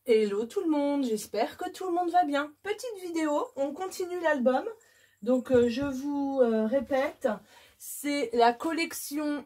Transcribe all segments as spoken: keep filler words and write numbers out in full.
Hello tout le monde, j'espère que tout le monde va bien. Petite vidéo, on continue l'album. Donc euh, je vous euh, répète, c'est la collection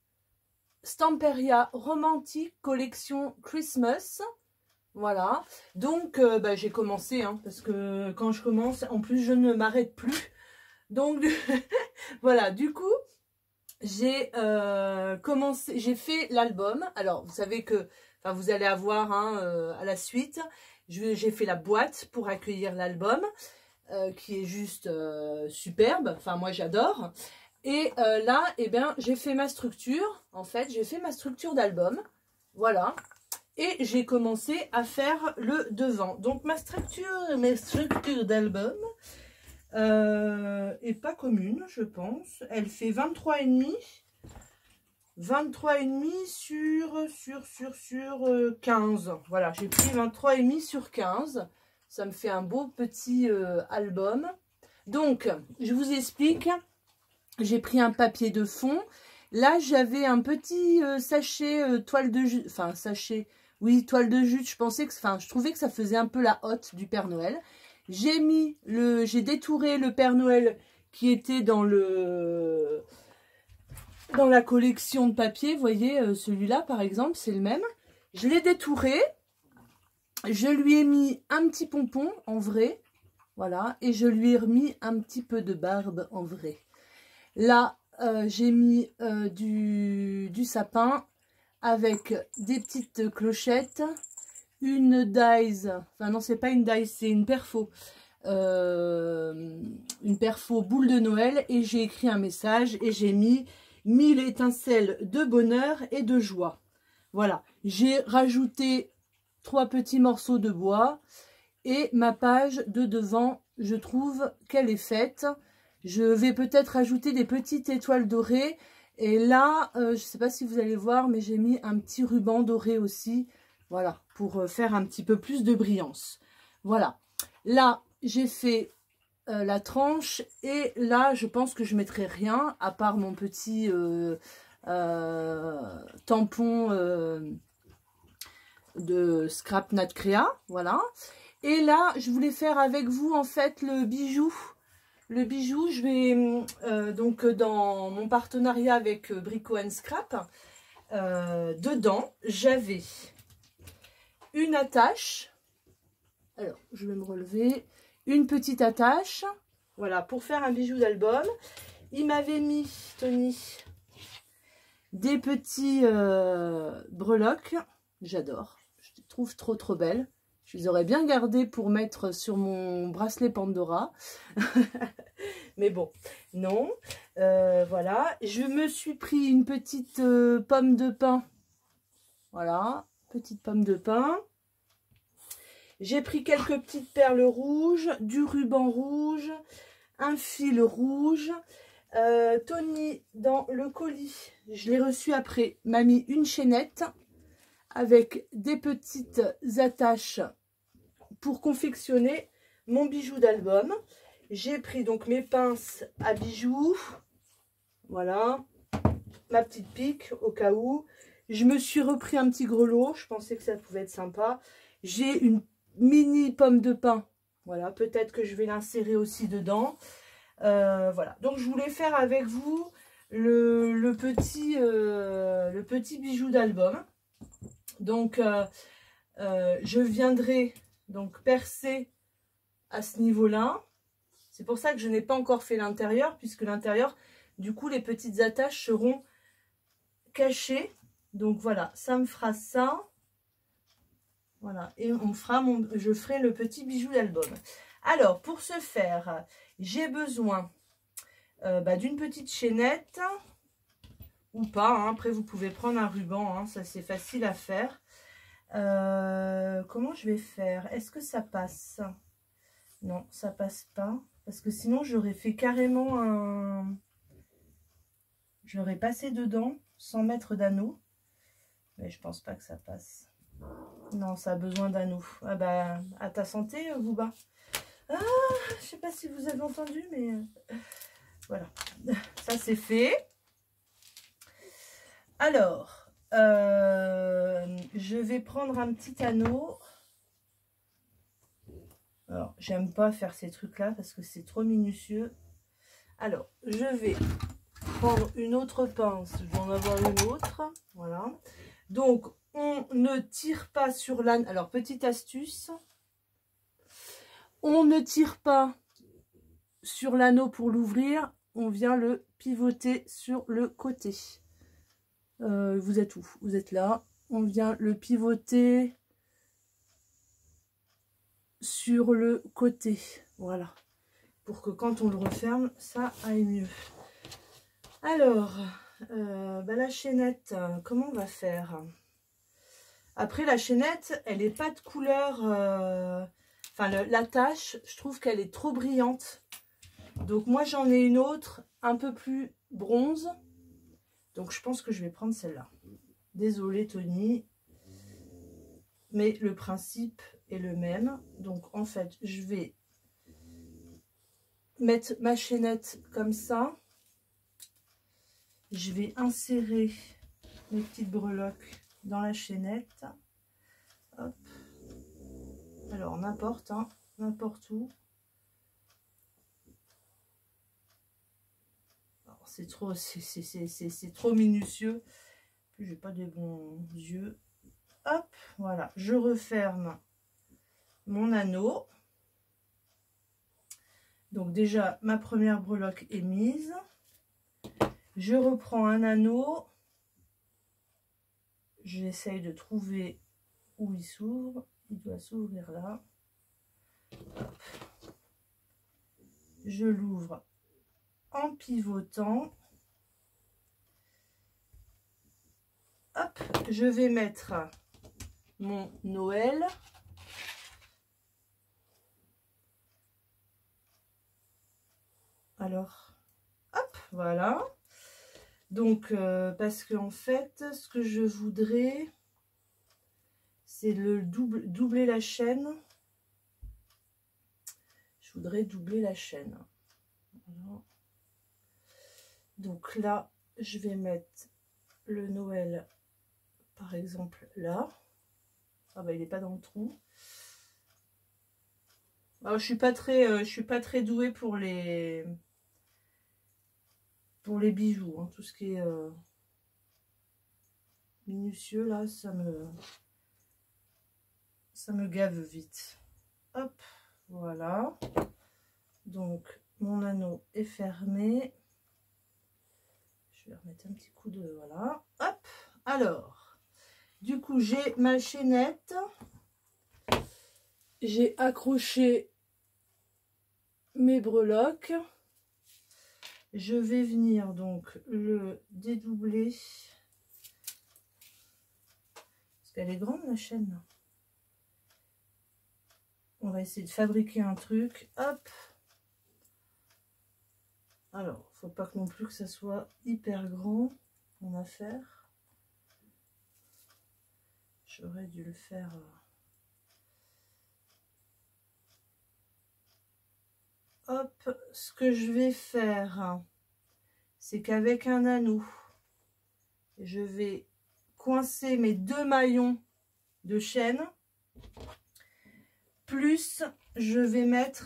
Stamperia Romantique, collection Christmas. Voilà, donc euh, bah, j'ai commencé, hein, parce que quand je commence, en plus je ne m'arrête plus. Donc voilà, du coup, j'ai euh, commencé, j'ai fait l'album. Alors vous savez que, enfin vous allez avoir hein, euh, à la suite, j'ai fait la boîte pour accueillir l'album, euh, qui est juste euh, superbe. Enfin moi j'adore. Et euh, là, eh bien, j'ai fait ma structure. En fait, j'ai fait ma structure d'album. Voilà. Et j'ai commencé à faire le devant. Donc ma structure, mes structures d'album euh, est pas commune, je pense. Elle fait vingt-trois virgule cinq. vingt-trois virgule cinq sur, sur, sur, sur euh, quinze. Voilà, j'ai pris vingt-trois virgule cinq sur quinze. Ça me fait un beau petit euh, album. Donc, je vous explique. J'ai pris un papier de fond. Là, j'avais un petit euh, sachet euh, toile de jute. Enfin, sachet, oui, toile de jute. Je pensais que, enfin, je trouvais que ça faisait un peu la hotte du Père Noël. J'ai mis le, j'ai détouré le Père Noël qui était dans le, dans la collection de papier. Vous voyez, euh, celui-là, par exemple, c'est le même. Je l'ai détouré. Je lui ai mis un petit pompon en vrai. Voilà. Et je lui ai remis un petit peu de barbe en vrai. Là, euh, j'ai mis euh, du, du sapin avec des petites clochettes, une dies, enfin non, c'est pas une dies, c'est une perfo, euh, une perfo boule de Noël, et j'ai écrit un message et j'ai mis mille étincelles de bonheur et de joie. Voilà, j'ai rajouté trois petits morceaux de bois et ma page de devant, je trouve qu'elle est faite. Je vais peut-être ajouter des petites étoiles dorées. Et là, euh, je ne sais pas si vous allez voir, mais j'ai mis un petit ruban doré aussi. Voilà, pour faire un petit peu plus de brillance. Voilà. Là, j'ai fait euh, la tranche. Et là, je pense que je ne mettrai rien, à part mon petit euh, euh, tampon euh, de Scrap Nat Créa. Voilà. Et là, je voulais faire avec vous, en fait, le bijou. Le bijou, je vais euh, donc dans mon partenariat avec Brico and Scrap, euh, dedans, j'avais une attache. Alors, je vais me relever. Une petite attache, voilà, pour faire un bijou d'album. Il m'avait mis, Tony, des petits euh, breloques. J'adore. Je les trouve trop, trop belles. Je les aurais bien gardés pour mettre sur mon bracelet Pandora. Mais bon, non. Euh, voilà. Je me suis pris une petite euh, pomme de pin. Voilà. Petite pomme de pin. J'ai pris quelques petites perles rouges, du ruban rouge, un fil rouge. Euh, Tony, dans le colis, je l'ai reçu après, m'a mis une chaînette avec des petites attaches pour confectionner mon bijou d'album. J'ai pris donc mes pinces à bijoux. Voilà. Ma petite pique au cas où. Je me suis repris un petit grelot. Je pensais que ça pouvait être sympa. J'ai une mini pomme de pin. Voilà. Peut-être que je vais l'insérer aussi dedans. Euh, voilà. Donc je voulais faire avec vous le, le, petit, euh, le petit bijou d'album. Donc euh, euh, je viendrai donc percer à ce niveau-là. C'est pour ça que je n'ai pas encore fait l'intérieur, puisque l'intérieur, du coup, les petites attaches seront cachées. Donc voilà, ça me fera ça. Voilà, et on fera mon, je ferai le petit bijou d'album. Alors, pour ce faire, j'ai besoin euh, bah, d'une petite chaînette, ou pas, hein. Après vous pouvez prendre un ruban, hein. Ça c'est facile à faire. Euh, comment je vais faire? Est-ce que ça passe? Non, ça passe pas. Parce que sinon, j'aurais fait carrément un... J'aurais passé dedans sans mettre d'anneau. Mais je pense pas que ça passe. Non, ça a besoin d'anneau. Ah bah, à ta santé, Bouba. Ah, je sais pas si vous avez entendu, mais... Voilà. Ça, c'est fait. Alors, euh, je vais prendre un petit anneau. Alors, j'aime pas faire ces trucs-là parce que c'est trop minutieux. Alors, je vais prendre une autre pince. Je vais en avoir une autre. Voilà. Donc, on ne tire pas sur l'anneau. Alors, petite astuce. On ne tire pas sur l'anneau pour l'ouvrir. On vient le pivoter sur le côté. Euh, vous êtes où? Vous êtes là. On vient le pivoter sur le côté. Voilà. Pour que quand on le referme, ça aille mieux. Alors, euh, bah la chaînette, comment on va faire? Après, la chaînette, elle n'est pas de couleur... Euh, enfin, le, la tache, je trouve qu'elle est trop brillante. Donc, moi, j'en ai une autre, un peu plus bronze. Donc, je pense que je vais prendre celle-là. Désolée, Tony. Mais le principe est le même. Donc, en fait, je vais mettre ma chaînette comme ça. Je vais insérer mes petites breloques dans la chaînette. Hop. Alors, n'importe, hein, n'importe où. C'est trop, c'est trop minutieux. Puis, j'ai pas des bons yeux. Hop, voilà. Je referme mon anneau. Donc, déjà, ma première breloque est mise. Je reprends un anneau. J'essaye de trouver où il s'ouvre. Il doit s'ouvrir là. Hop. Je l'ouvre en pivotant. Hop, je vais mettre mon Noël. Alors, hop, voilà. Donc, euh, parce que en fait, ce que je voudrais, c'est le double, doubler la chaîne. Je voudrais doubler la chaîne. Voilà. Donc là, je vais mettre le Noël, par exemple, là. Ah bah, il n'est pas dans le trou. Alors, je suis pas très, euh, je suis pas très douée pour les, pour les bijoux, hein. Tout ce qui est euh, minutieux là, ça me, ça me gave vite. Hop, voilà. Donc, mon anneau est fermé. Je vais remettre un petit coup de... Voilà. Hop. Alors, du coup, j'ai ma chaînette. J'ai accroché mes breloques. Je vais venir donc le dédoubler. Parce qu'elle est grande, la chaîne. On va essayer de fabriquer un truc. Hop. Alors, faut pas que non plus que ça soit hyper grand en affaire. J'aurais dû le faire. Hop, ce que je vais faire, c'est qu'avec un anneau, je vais coincer mes deux maillons de chaîne. Plus, je vais mettre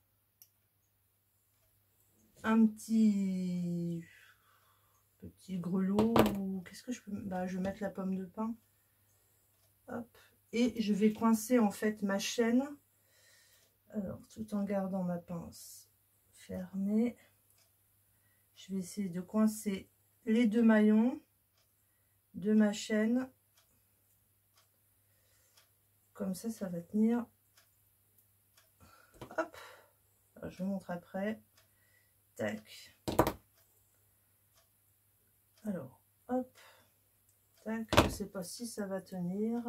un petit petit grelot ou qu'est-ce que je peux, bah, je vais mettre la pomme de pin. Hop, et je vais coincer en fait ma chaîne, alors tout en gardant ma pince fermée. Je vais essayer de coincer les deux maillons de ma chaîne comme ça, ça va tenir. Hop, alors, je vous montre après. Tac. Alors, hop, tac, je sais pas si ça va tenir.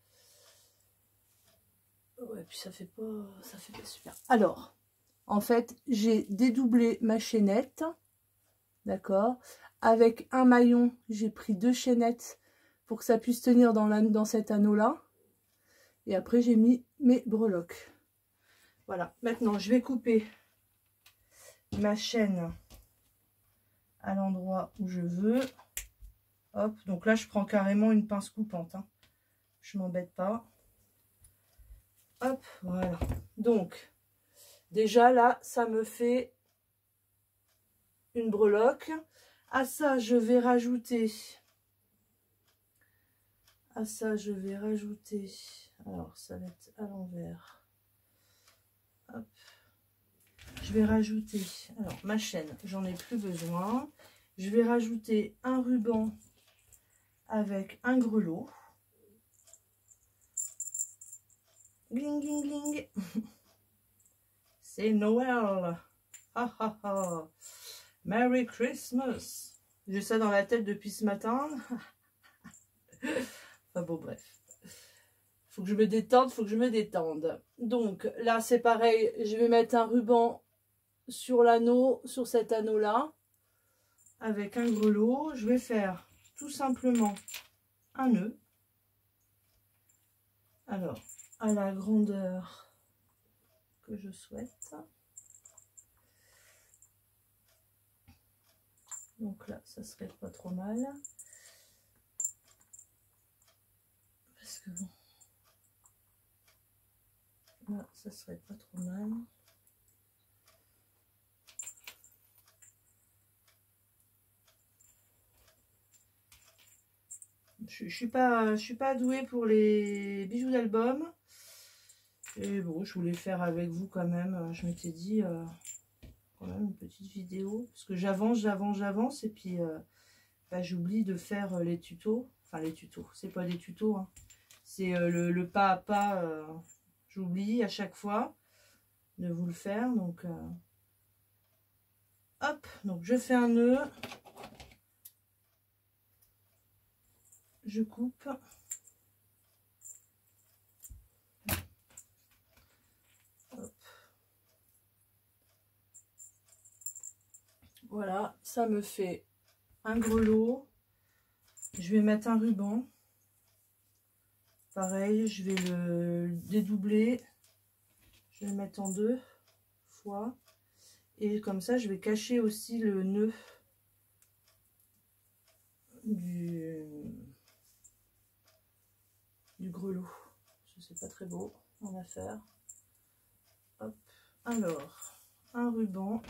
Ouais, puis ça fait pas, ça fait pas super. Alors, en fait, j'ai dédoublé ma chaînette, d'accord. Avec un maillon, j'ai pris deux chaînettes pour que ça puisse tenir dans, la, dans cet anneau-là. Et après, j'ai mis mes breloques. Voilà. Maintenant, je vais couper ma chaîne à l'endroit où je veux. Hop, donc là je prends carrément une pince coupante, hein. Je m'embête pas. Hop, voilà. Donc, déjà là, ça me fait une breloque. À ça, je vais rajouter... À ça, je vais rajouter... Alors, ça va être à l'envers. Hop. Je vais rajouter... Alors, ma chaîne, j'en ai plus besoin. Je vais rajouter un ruban avec un grelot. Gling, gling, gling. C'est Noël. Ha, ha, ha. Merry Christmas. J'ai ça dans la tête depuis ce matin. Enfin bon, bref. Faut que je me détende, faut que je me détende. Donc là, c'est pareil. Je vais mettre un ruban sur l'anneau, sur cet anneau-là, avec un grelot. Je vais faire tout simplement un nœud. Alors, à la grandeur que je souhaite. Donc là, ça serait pas trop mal. Parce que bon, là, ça serait pas trop mal. Je, je suis pas, je suis pas douée pour les bijoux d'album. Et bon, je voulais faire avec vous quand même. Je m'étais dit euh, quand même une petite vidéo parce que j'avance, j'avance, j'avance et puis euh, bah, j'oublie de faire les tutos. Enfin les tutos, c'est pas des tutos, hein. C'est euh, le, le pas à pas. Euh, j'oublie à chaque fois de vous le faire. Donc euh, hop, donc je fais un nœud. Je coupe. Hop. Voilà, ça me fait un grelot. Je vais mettre un ruban. Pareil, je vais le dédoubler. Je vais le mettre en deux fois. Et comme ça, je vais cacher aussi le nœud du, du grelot. Je sais pas très beau en affaire. Hop. Alors, un ruban.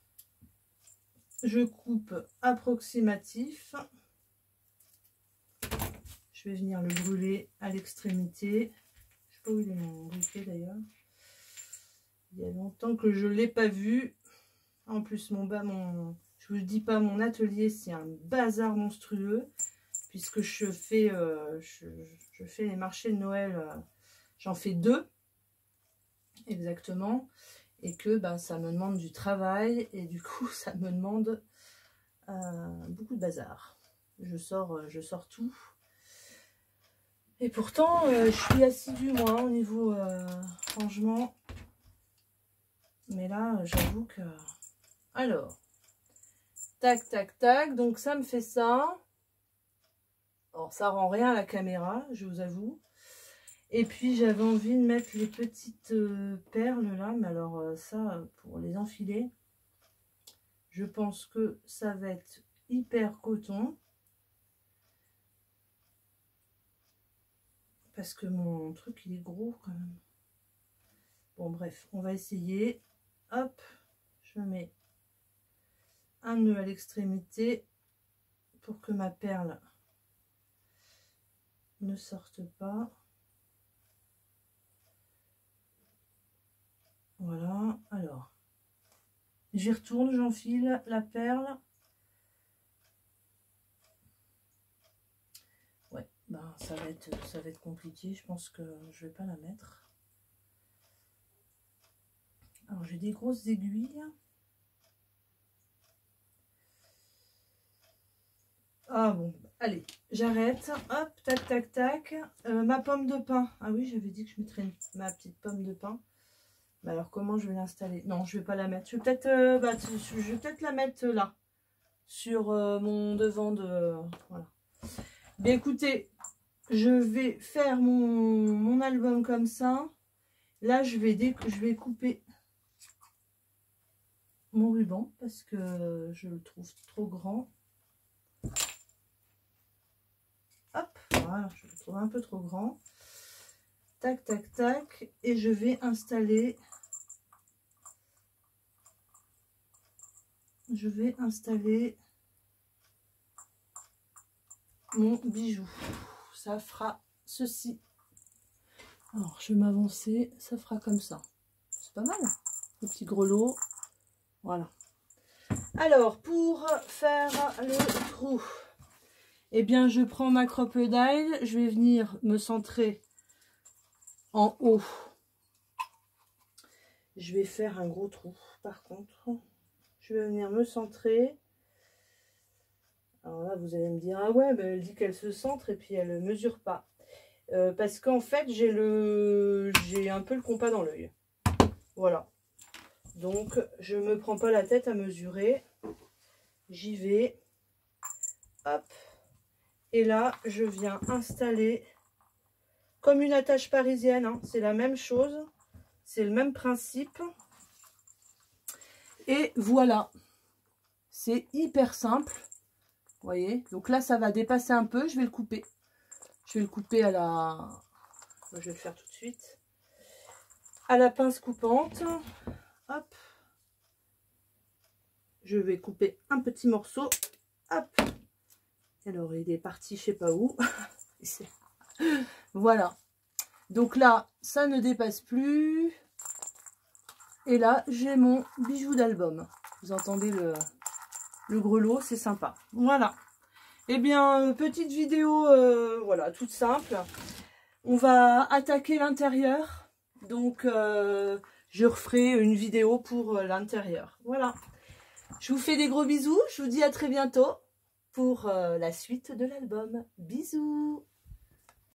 Je coupe approximatif. Je vais venir le brûler à l'extrémité. Je sais pas où il est mon briquet d'ailleurs. Il y a longtemps que je ne l'ai pas vu. En plus, mon bas, mon, je vous dis pas, mon atelier, c'est un bazar monstrueux. Puisque je fais, euh, je, je fais les marchés de Noël. Euh, J'en fais deux. Exactement. Et que ben, ça me demande du travail. Et du coup, ça me demande euh, beaucoup de bazar. Je sors, je sors tout. Et pourtant, euh, je suis assidue, moi, au niveau euh, rangement. Mais là, j'avoue que... Alors, tac, tac, tac. Donc, ça me fait ça. Alors, ça rend rien à la caméra, je vous avoue. Et puis, j'avais envie de mettre les petites euh, perles, là. Mais alors, euh, ça, pour les enfiler, je pense que ça va être hyper coton. Parce que mon truc, il est gros, quand même. Bon, bref, on va essayer. Hop, je mets un nœud à l'extrémité pour que ma perle ne sorte pas. Voilà, alors j'y retourne, j'enfile la perle. Ouais, ben ça va être ça va être compliqué, je pense que je vais pas la mettre. Alors j'ai des grosses aiguilles. Ah bon, allez, j'arrête. Hop, tac, tac, tac. Euh, ma pomme de pin. Ah oui, j'avais dit que je mettrais une, ma petite pomme de pin. Mais alors, comment je vais l'installer? Non, je vais pas la mettre. Je vais peut-être euh, bah, je vais peut-être la mettre là. Sur euh, mon devant de... Voilà. Bien, écoutez, je vais faire mon, mon album comme ça. Là, je vais, dé, je vais couper mon ruban parce que je le trouve trop grand. Hop, voilà, je le trouve un peu trop grand. Tac, tac, tac. Et je vais installer... Je vais installer mon bijou. Ça fera ceci. Alors, je vais m'avancer. Ça fera comme ça. C'est pas mal. Le petit grelot. Voilà. Alors, pour faire le trou, eh bien, je prends ma crocodile. Je vais venir me centrer en haut. Je vais faire un gros trou, par contre. Je vais venir me centrer. Alors là, vous allez me dire, ah ouais, ben elle dit qu'elle se centre et puis elle ne mesure pas. Euh, parce qu'en fait, j'ai le, j'ai un peu le compas dans l'œil. Voilà. Donc, je ne me prends pas la tête à mesurer. J'y vais. Hop. Et là, je viens installer comme une attache parisienne. Hein. C'est la même chose. C'est le même principe. Et voilà. C'est hyper simple. Vous voyez. Donc là, ça va dépasser un peu. Je vais le couper. Je vais le couper à la... Je vais le faire tout de suite. À la pince coupante. Hop. Je vais couper un petit morceau. Hop. Alors, il est parti, je sais pas où. Voilà. Donc là, ça ne dépasse plus. Et là, j'ai mon bijou d'album. Vous entendez le, le grelot, c'est sympa. Voilà. Eh bien, petite vidéo, euh, voilà, toute simple. On va attaquer l'intérieur. Donc, euh, je referai une vidéo pour l'intérieur. Voilà. Je vous fais des gros bisous. Je vous dis à très bientôt pour euh, la suite de l'album. Bisous.